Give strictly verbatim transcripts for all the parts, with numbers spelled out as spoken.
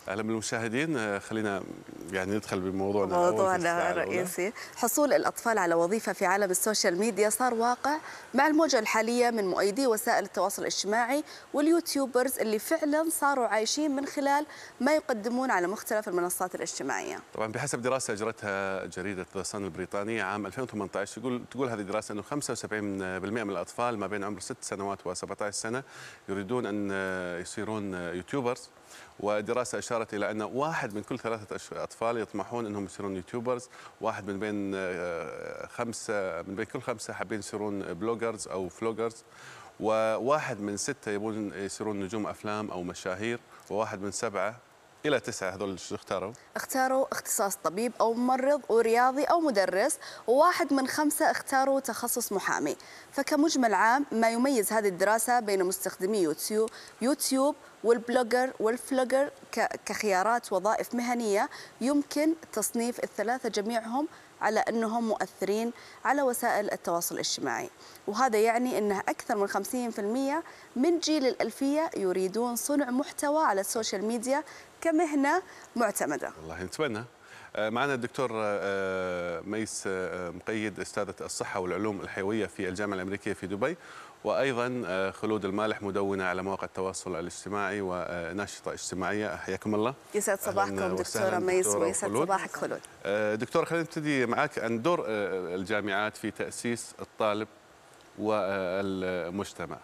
اهلا بالمشاهدين. خلينا يعني ندخل بموضوعنا موضوعنا الرئيسي. حصول الأطفال على وظيفة في عالم السوشيال ميديا صار واقع مع الموجة الحالية من مؤيدي وسائل التواصل الاجتماعي واليوتيوبرز اللي فعلا صاروا عايشين من خلال ما يقدمون على مختلف المنصات الاجتماعية. طبعا بحسب دراسة أجرتها جريدة ذا صن البريطانية عام ألفين وثمانية عشر تقول تقول هذه الدراسة أنه خمسة وسبعين بالمئة من الأطفال ما بين عمر ست سنوات وسبعة عشر سنة يريدون أن يصيرون يوتيوبرز، ودراسة أشارت إلى أن واحد من كل ثلاثة أطفال يطمحون أنهم يصيرون يوتيوبرز، واحد من بين خمسة من بين كل خمسة حابين يصيرون بلوجرز أو فلوجرز، وواحد من ستة يبون يصيرون نجوم أفلام أو مشاهير، وواحد من سبعة إلى تسعة هذول شو اختاروا؟ اختاروا اختصاص طبيب أو ممرض ورياضي أو مدرس، وواحد من خمسة اختاروا تخصص محامي. فكمجمل عام ما يميز هذه الدراسة بين مستخدمي يوتيوب يوتيوب والبلوجر والفلوجر كخيارات وظائف مهنية يمكن تصنيف الثلاثة جميعهم على أنهم مؤثرين على وسائل التواصل الاجتماعي، وهذا يعني أنه أكثر من خمسين بالمئة من جيل الألفية يريدون صنع محتوى على السوشيال ميديا كمهنة معتمدة. والله نتمنى. معنا الدكتور ميس مقيد، أستاذة الصحة والعلوم الحيوية في الجامعة الأمريكية في دبي، وأيضا خلود المالح مدونة على مواقع التواصل الاجتماعي وناشطة اجتماعية. حياكم الله. يسعد صباحكم دكتورة ميس ويسعد صباحك خلود. دكتور، خلينا نبتدي معك عن دور الجامعات في تأسيس الطالب والمجتمع.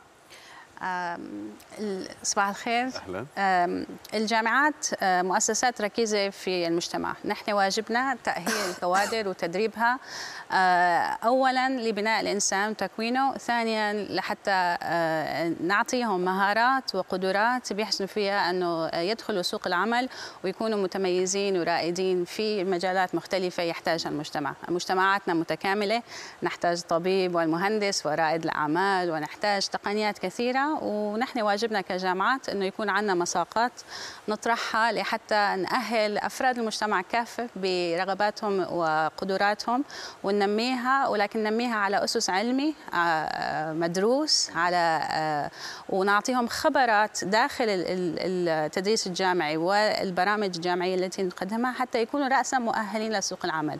صباح الخير. أهلا. الجامعات مؤسسات ركيزة في المجتمع، نحن واجبنا تأهيل الكوادر وتدريبها أولا لبناء الإنسان وتكوينه، ثانيا لحتى نعطيهم مهارات وقدرات بيحسنوا فيها أنه يدخلوا سوق العمل ويكونوا متميزين ورائدين في مجالات مختلفة يحتاجها المجتمع. مجتمعاتنا متكاملة، نحتاج طبيب والمهندس ورائد الأعمال، ونحتاج تقنيات كثيرة، ونحن واجبنا كجامعات أنه يكون عندنا مساقات نطرحها لحتى نأهل أفراد المجتمع كافة برغباتهم وقدراتهم وننميها، ولكن ننميها على أسس علمي مدروس، على ونعطيهم خبرات داخل التدريس الجامعي والبرامج الجامعية التي نقدمها حتى يكونوا رأسا مؤهلين لسوق العمل.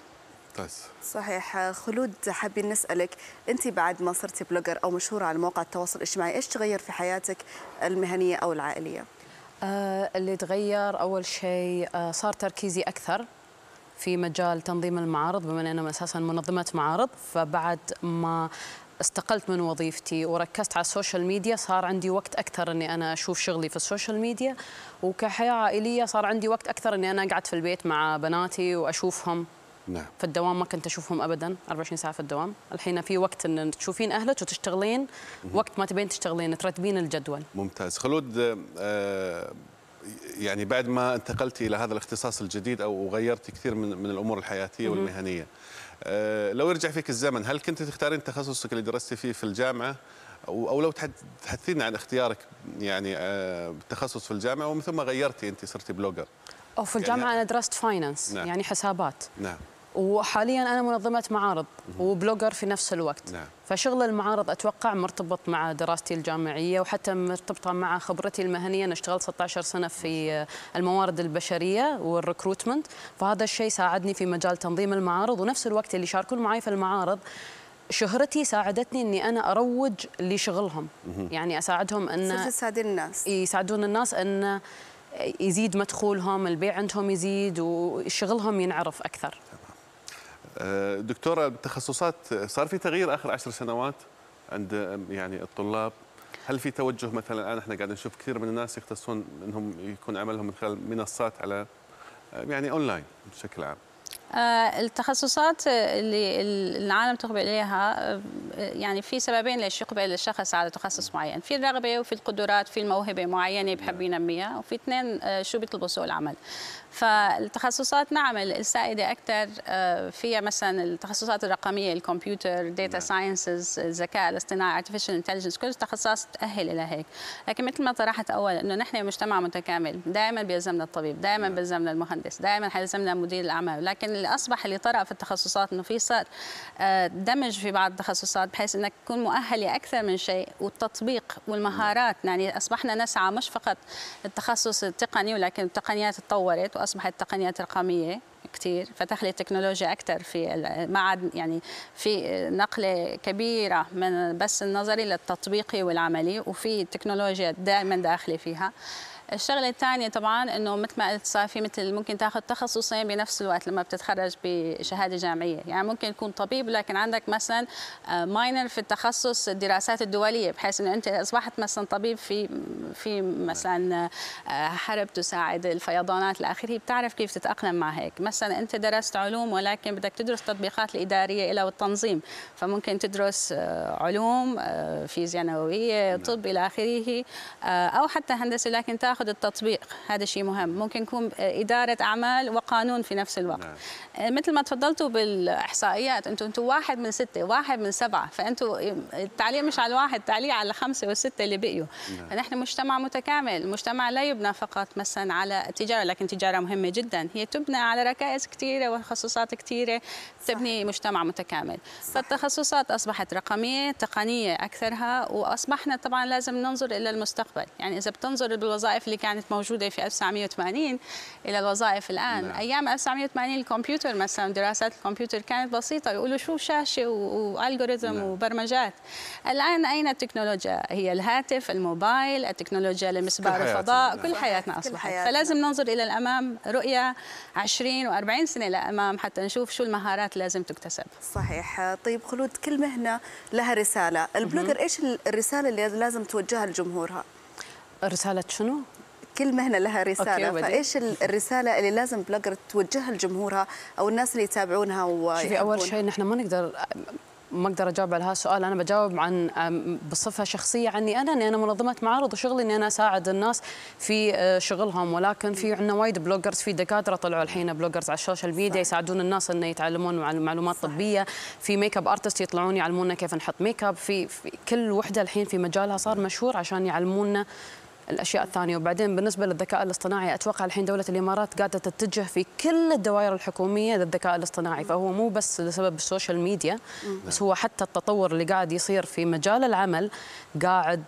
صحيح. خلود، حابين نسألك، أنت بعد ما صرتي بلوجر أو مشهورة على مواقع التواصل الاجتماعي، إيش تغير في حياتك المهنية أو العائلية؟ آه اللي تغير أول شيء آه صار تركيزي أكثر في مجال تنظيم المعارض، بما أن أنا أساساً منظمة معارض. فبعد ما استقلت من وظيفتي وركزت على السوشيال ميديا صار عندي وقت أكثر أني أنا أشوف شغلي في السوشيال ميديا، وكحياة عائلية صار عندي وقت أكثر أني أنا أقعد في البيت مع بناتي وأشوفهم. نعم. في الدوام ما كنت أشوفهم أبداً أربعة وعشرين ساعة في الدوام. الحين في وقت أن تشوفين أهلك وتشتغلين وقت ما تبين تشتغلين، ترتبين الجدول. ممتاز. خلود، آه يعني بعد ما انتقلتي إلى هذا الاختصاص الجديد أو غيرتي كثير من من الأمور الحياتية والمهنية، آه لو يرجع فيك الزمن، هل كنت تختارين تخصصك اللي درستي فيه في الجامعة، أو لو تحدثين عن اختيارك يعني آه تخصص في الجامعة ومن ثم غيرتي أنت صرتي بلوجر؟ أو في الجامعة يعني أنا درست فاينانس. نعم. يعني حسابات. نعم. وحاليا أنا منظمة معارض وبلوجر في نفس الوقت. نعم. فشغل المعارض أتوقع مرتبط مع دراستي الجامعية، وحتى مرتبطة مع خبرتي المهنية. أنا اشتغلت ستة عشر سنة في الموارد البشرية والريكروتمنت، فهذا الشيء ساعدني في مجال تنظيم المعارض. ونفس الوقت اللي يشاركون معي في المعارض شهرتي ساعدتني اني انا اروج لشغلهم، يعني اساعدهم ان تساعدين الناس، يساعدون الناس ان يزيد مدخولهم، البيع عندهم يزيد وشغلهم ينعرف اكثر. دكتورة، التخصصات صار في تغيير آخر عشر سنوات عند يعني الطلاب، هل في توجه مثلا الآن احنا قاعدين نشوف كثير من الناس يختصون انهم يكون عملهم من خلال منصات على يعني اونلاين بشكل عام؟ التخصصات اللي العالم تقبل إليها يعني في سببين ليش يقبل الشخص على تخصص معين، في الرغبة وفي القدرات، في الموهبة معينة بحب ينميها، وفي اثنين شو بيطلبوا سوق العمل. فالتخصصات نعم السائدة أكثر فيها مثلا التخصصات الرقمية، الكمبيوتر، داتا ساينسز، الذكاء الاصطناعي، ارتفيشال انتليجنس، كل التخصصات تأهل إلى هيك. لكن مثل ما طرحت أول إنه نحن مجتمع متكامل، دائما بيلزمنا الطبيب، دائما بيلزمنا المهندس، دائما حيلزمنا مدير الأعمال، لكن اللي اصبح اللي طرأ في التخصصات انه في صار دمج في بعض التخصصات بحيث انك تكون مؤهله اكثر من شيء، والتطبيق والمهارات. يعني اصبحنا نسعى مش فقط التخصص التقني، ولكن التقنيات تطورت واصبحت تقنيات رقميه كثير، فتح لي تكنولوجيا اكثر في ما عاد يعني في نقله كبيره من بس النظري للتطبيقي والعملي، وفي تكنولوجيا دائما داخله فيها. الشغله الثانيه طبعا انه مثل ما قلت صار في مثل ممكن تاخذ تخصصين بنفس الوقت لما بتتخرج بشهاده جامعيه، يعني ممكن تكون طبيب لكن عندك مثلا ماينر في التخصص الدراسات الدوليه، بحيث انه انت اصبحت مثلا طبيب في في مثلا حرب تساعد الفيضانات الى اخره، بتعرف كيف تتاقلم مع هيك. مثلا انت درست علوم ولكن بدك تدرس التطبيقات الاداريه لها والتنظيم، فممكن تدرس علوم، فيزياء نوويه، طب الى اخره، او حتى هندسه لكن تاخذ التطبيق. هذا شيء مهم. ممكن يكون إدارة أعمال وقانون في نفس الوقت. نعم. مثل ما تفضلتوا بالإحصائيات، أنتم أنتم واحد من ستة، واحد من سبعة، فأنتم التعليق مش على الواحد، التعليق على الخمسة والستة اللي بقيوا. نعم. فنحن مجتمع متكامل، المجتمع لا يبنى فقط مثلا على التجارة، لكن تجارة مهمة جدا، هي تبنى على ركائز كثيرة وتخصصات كثيرة تبني صحيح. مجتمع متكامل. صحيح. فالتخصصات أصبحت رقمية تقنية أكثرها، وأصبحنا طبعا لازم ننظر إلى المستقبل. يعني إذا بتنظر بالوظائف اللي كانت موجودة في ألف وتسعمئة وثمانين إلى الوظائف الآن. نعم. أيام ألف وتسعمئة وثمانين الكمبيوتر مثلا، دراسات الكمبيوتر كانت بسيطة، يقولوا شو شاشة والجوريثم. نعم. وبرمجات. الآن أين التكنولوجيا؟ هي الهاتف، الموبايل، التكنولوجيا لمسبار الفضاء، كل حياتنا أصبحت. كل حياتنا. فلازم ننظر إلى الأمام رؤية عشرين وأربعين سنة لأمام حتى نشوف شو المهارات اللي لازم تكتسب. صحيح. طيب خلود، كل مهنة لها رسالة، البلوجر إيش الرسالة اللي لازم توجهها لجمهورها؟ رسالة شنو؟ كل مهنة لها رسالة، فإيش الرسالة اللي لازم بلوجر توجهها لجمهورها أو الناس اللي يتابعونها ويحبونها؟ شوفي، أول شيء نحن ما نقدر ما اقدر اجاوب على هذا السؤال، انا بجاوب عن بصفه شخصيه عني انا، اني انا منظمه معارض وشغلي اني انا اساعد الناس في شغلهم، ولكن في عندنا وايد بلوجرز، في دكاتره طلعوا الحين بلوجرز على السوشيال ميديا يساعدون الناس انه يتعلمون معلومات صحيح. طبيه، في ميك اب ارتست يطلعون يعلمونا كيف نحط ميك اب، في, في كل وحده الحين في مجالها صار مشهور عشان يعلمونا الاشياء الثانيه. وبعدين بالنسبه للذكاء الاصطناعي، اتوقع الحين دوله الامارات قاعده تتجه في كل الدوائر الحكوميه للذكاء الاصطناعي، فهو مو بس لسبب السوشيال ميديا، بس هو حتى التطور اللي قاعد يصير في مجال العمل قاعد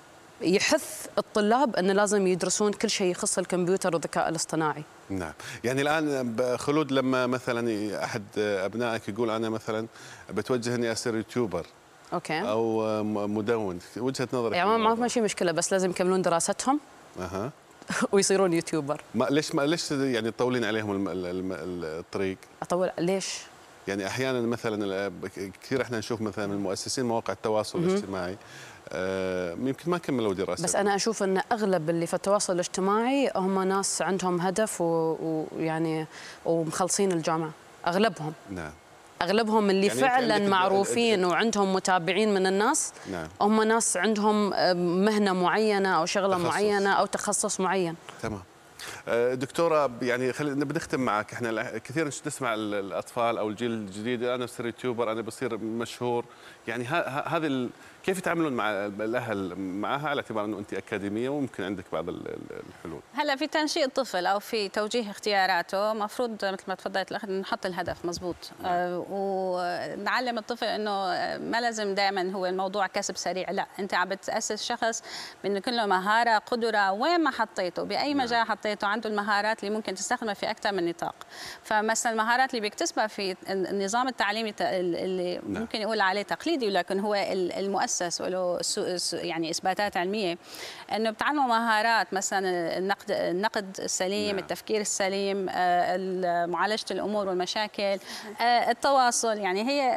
يحث الطلاب انه لازم يدرسون كل شيء يخص الكمبيوتر والذكاء الاصطناعي. نعم، يعني الان خلود لما مثلا احد ابنائك يقول انا مثلا بتوجه اني اصير يوتيوبر اوكي او مدون، وجهه نظرك؟ يعني ما ماشي مشكله، بس لازم يكملون دراستهم اها ويصيرون يوتيوبر. ما ليش ما ليش يعني تطولين عليهم الطريق؟ اطول ليش؟ يعني احيانا مثلا كثير احنا نشوف مثلا من مؤسسين مواقع التواصل الاجتماعي آه يمكن ما كملوا دراستهم. بس انا اشوف ان اغلب اللي في التواصل الاجتماعي هم ناس عندهم هدف ويعني ومخلصين الجامعه اغلبهم. نعم. اغلبهم اللي يعني فعلا معروفين وعندهم متابعين من الناس. نعم. هم ناس عندهم مهنه معينه او شغله تخصص. معينه او تخصص معين. تمام. دكتوره، يعني خلينا بنختم معك. احنا كثير نسمع الاطفال او الجيل الجديد انا بصير يوتيوبر، انا بصير مشهور، يعني هذه كيف يتعاملون مع الاهل معها على اعتبار انه انت اكاديميه وممكن عندك بعض الحلول؟ هلا في تنشئ الطفل او في توجيه اختياراته مفروض مثل ما تفضلت الاخت نحط الهدف مضبوط. آه ونعلم الطفل انه ما لازم دائما هو الموضوع كسب سريع، لا انت عم بتاسس شخص بانه كل له مهاره قدره، وين ما حطيته باي مجال حطيته عنده المهارات اللي ممكن تستخدمها في اكثر من نطاق. فمثلا المهارات اللي بيكتسبها في النظام التعليمي اللي ممكن يقول عليه تقليدي ولكن هو المؤسس وله يعني اثباتات علميه، انه بتعلموا مهارات مثلا النقد النقد السليم، نعم. التفكير السليم، معالجه الامور والمشاكل، التواصل. يعني هي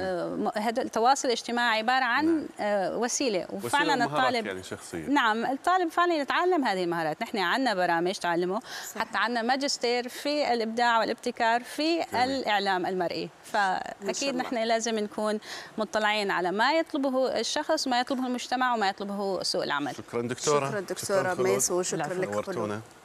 هذا التواصل الاجتماعي عباره عن نعم. وسيله، وفعلا الطالب يعني شخصيه. نعم الطالب فعلا يتعلم هذه المهارات. نحن عندنا برامج تعلمه، حتى عندنا ماجستير في الابداع والابتكار في جميل. الاعلام المرئي. فاكيد نحن لازم نكون مطلعين على ما يطلبه الشخص وما يطلبه المجتمع وما يطلبه سوق العمل. شكرا دكتوره. شكرا دكتوره ميس، وشكرا لك. نورتونا.